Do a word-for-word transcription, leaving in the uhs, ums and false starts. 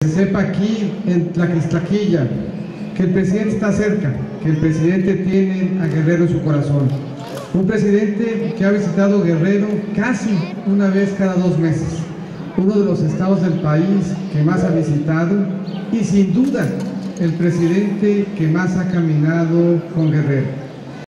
Sepa aquí en Tlaquistlaquilla que el presidente está cerca, que el presidente tiene a Guerrero en su corazón. Un presidente que ha visitado Guerrero casi una vez cada dos meses, uno de los estados del país que más ha visitado y sin duda el presidente que más ha caminado con Guerrero.